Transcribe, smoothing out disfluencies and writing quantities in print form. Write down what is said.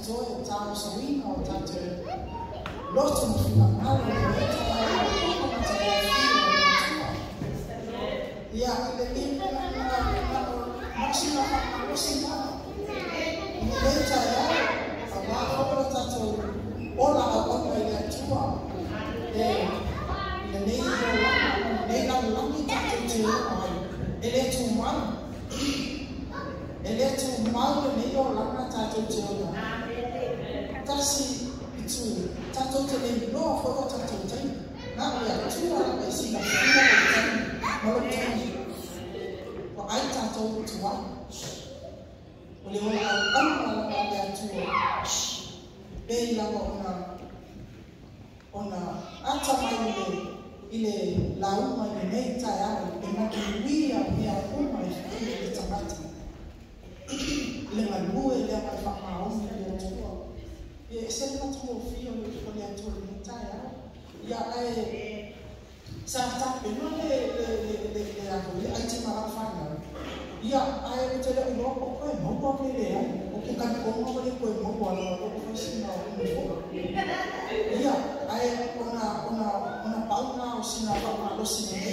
toe tau sawina o tatu loto mo fina malo ya ile ni masina masina ni leta ya abaho tatu ola abaho ile tua ile nei la langi tatu tu ele tu mal ele tu mal nei o langa tatu tu tasi itu tatu tu nei no fo tatu tu na ya tu ala sina sina malu tu wa ai tatu tu wa oleh orang dia tu dei la ona ata mai ile lauma ni meta ya inakiwia pia kuma ile tabati ile malue ile mafahao ile tu ye sema tu fio ile ya tu meta ya ai sasa penole le ai ti marafanya ya ai tele no ko no ko le ya o ke kan ko mo le ko mo ko no ko sina o ya ai ona pauna o sina pa lo sina